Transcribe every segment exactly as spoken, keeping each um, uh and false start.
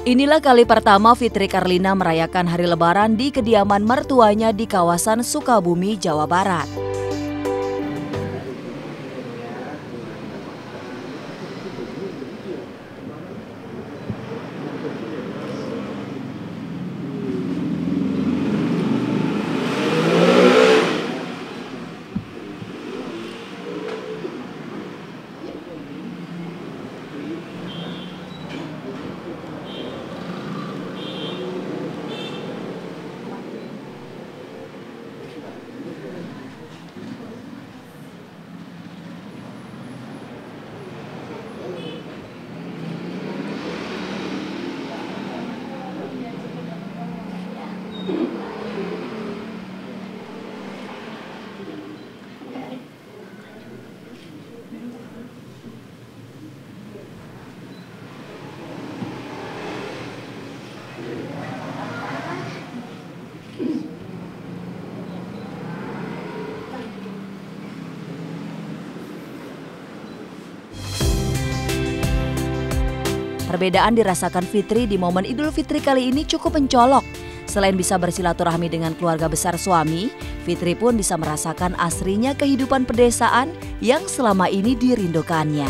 Inilah kali pertama Fitri Karlina merayakan hari Lebaran di kediaman mertuanya di kawasan Sukabumi, Jawa Barat. Perbedaan dirasakan Fitri di momen Idul Fitri kali ini cukup mencolok. Selain bisa bersilaturahmi dengan keluarga besar suami, Fitri pun bisa merasakan asrinya kehidupan pedesaan yang selama ini dirindukannya.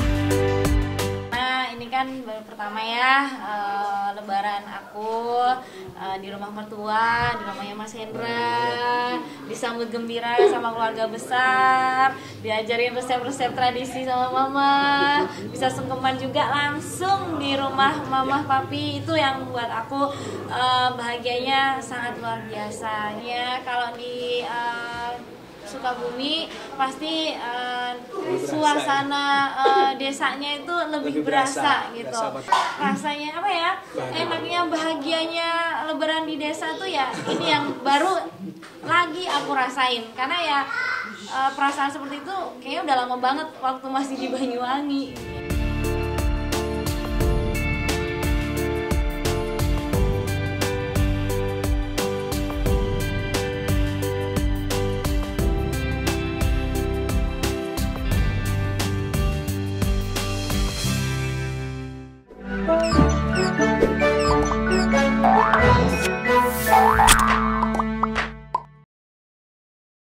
Nah, ini kan baru pertama ya uh, Lebaran aku uh, di rumah mertua, di rumahnya Mas Hendra, disambut gembira sama keluarga besar, diajarin resep-resep tradisi sama mama, bisa sungkeman juga langsung di rumah mama papi. Itu yang buat aku uh, bahagianya sangat luar biasa ya. Kalau di uh, Sukabumi pasti uh, suasana uh, desanya itu lebih, lebih berasa, berasa gitu. Berasa. Rasanya apa ya? Enaknya, bahagianya Lebaran di desa tuh ya ini yang baru lagi aku rasain. Karena ya uh, perasaan seperti itu kayaknya udah lama banget waktu masih di Banyuwangi.